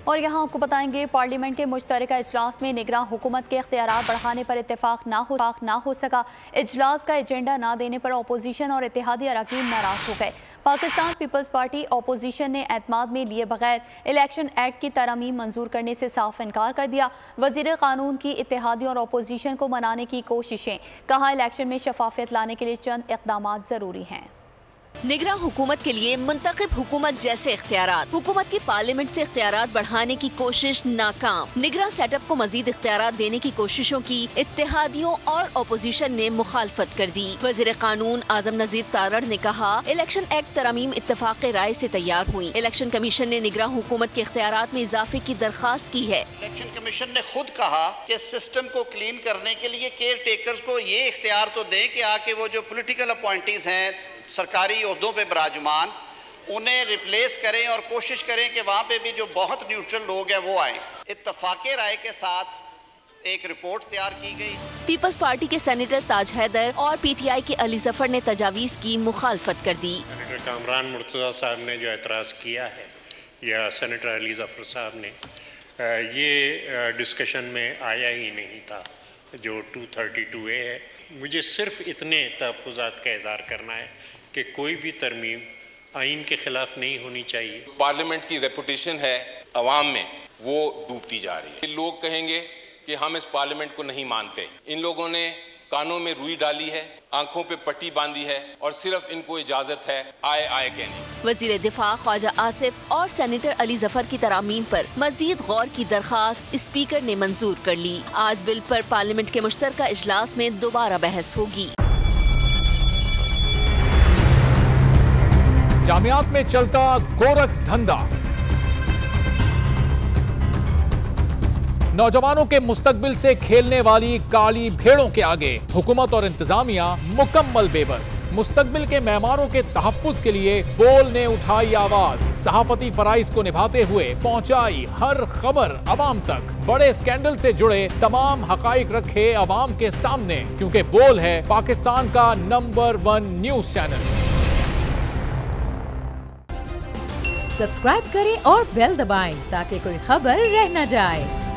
और यहाँ आपको बताएंगे पार्लियामेंट के मुश्तरका इजलास में निगरान हुकूमत के इख्तियारात बढ़ाने पर इत्तेफाक ना हो सका। इजलास का एजेंडा ना देने पर अपोजिशन और इत्तेहादी अरकान नाराज हो गए। पाकिस्तान पीपल्स पार्टी अपोजिशन ने एतमाद में लिए बगैर इलेक्शन एक्ट की तरमीम मंजूर करने से साफ इनकार कर दिया। वजीर कानून की इत्तेहादी और अपोजिशन को मनाने की कोशिशें, कहा इलेक्शन में शफाफियत लाने के लिए चंद इक़दाम ज़रूरी हैं। निगरान हुकूमत के लिए मुंतखब हुकूमत जैसे इख्तियारात, हुकूमत की पार्लियामेंट से इख्तियारात बढ़ाने की कोशिश नाकाम। निगरान सेटअप को मजीद इख्तियारात देने की कोशिशों की इत्तेहादियों और अपोजिशन ने मुखालफत कर दी। वजीर कानून आजम नजीर तारड़ ने कहा, इलेक्शन एक्ट तरमीम इत्तेफाक राय से तैयार हुई। इलेक्शन कमीशन ने निगरान हुकूमत के इख्तियारात में इजाफे की दरखास्त की है। इलेक्शन कमीशन ने खुद कहा कि सिस्टम को क्लीन करने के लिए केयर टेकर्स को ये इख्तियार तो दें कि आके वो जो पोलिटिकल अपॉइंटीज हैं सरकारी ओहदों पे विराजमान, उन्हें रिप्लेस करें और कोशिश करें कि वहाँ पे भी जो बहुत न्यूट्रल लोग हैं वो आए। इत्तफाक़े राय के साथ एक रिपोर्ट तैयार की गई। पीपल्स पार्टी के सेनेटर ताज हैदर और PTI के अली जफर ने तजावीज़ की मुखालफत कर दी। सेनेटर कामरान मुर्तज़ा साहब ने जो एतराज़ किया है या सेनेटर अली जफर साहब ने, ये डिस्कशन में आया ही नहीं था। जो 232A है, मुझे सिर्फ इतने तहफ़्फ़ुज़ात का इज़हार करना है कि कोई भी तरमीम आइन के खिलाफ नहीं होनी चाहिए। पार्लियामेंट की रेपुटेशन है अवाम में, वो डूबती जा रही है। लोग कहेंगे कि हम इस पार्लियामेंट को नहीं मानते। इन लोगों ने कानों में रुई डाली है, आंखों पे पट्टी बांधी है और सिर्फ इनको इजाजत है आए आए कहने। वजीर दिफा ख्वाजा आसिफ और सेनेटर अली जफर की तरामीम पर मजीद गौर की दरखास्त स्पीकर ने मंजूर कर ली। आज बिल पर पार्लियामेंट के मुश्तरका इजलास में दोबारा बहस होगी। जामियात में चलता गोरख धंधा, नौजवानों के मुस्तकबिल से खेलने वाली काली भेड़ों के आगे हुकूमत और इंतजामिया मुकम्मल बेबस। मुस्तकबिल के मेहमानों के तहफ्फुज के लिए बोल ने उठाई आवाज, सहाफती फराइज को निभाते हुए पहुंचाई हर खबर अवाम तक। बड़े स्कैंडल से जुड़े तमाम हकाइक रखे अवाम के सामने, क्योंकि बोल है पाकिस्तान का नंबर 1 न्यूज चैनल। सब्सक्राइब करें और बेल दबाएं ताकि कोई खबर रह न जाए।